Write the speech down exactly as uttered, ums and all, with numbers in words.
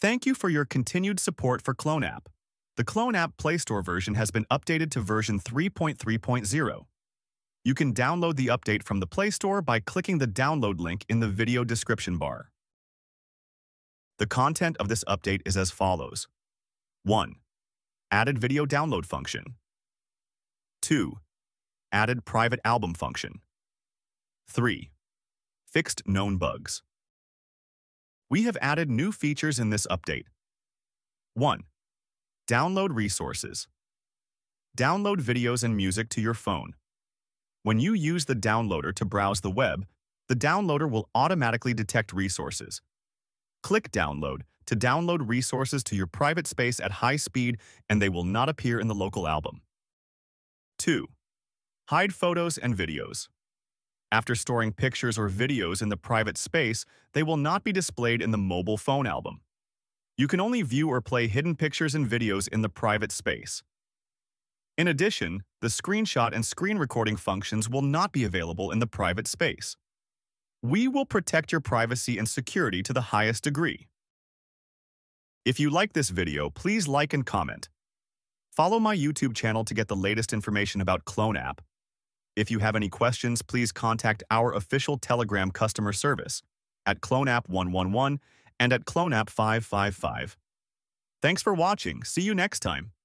Thank you for your continued support for cloneapp. The cloneapp Play Store version has been updated to version three point three point zero. You can download the update from the Play Store by clicking the download link in the video description bar. The content of this update is as follows. one. Added video download function. two. Added private album function. three. Fixed known bugs. We have added new features in this update. one. Download resources. Download videos and music to your phone. When you use the downloader to browse the web, the downloader will automatically detect resources. Click Download to download resources to your private space at high speed, and they will not appear in the local album. two. Hide photos and videos. After storing pictures or videos in the private space, they will not be displayed in the mobile phone album. You can only view or play hidden pictures and videos in the private space. In addition, the screenshot and screen recording functions will not be available in the private space. We will protect your privacy and security to the highest degree. If you like this video, please like and comment. Follow my YouTube channel to get the latest information about cloneapp. If you have any questions, please contact our official Telegram customer service at cloneapp one one one and at cloneapp five five five. Thanks for watching. See you next time.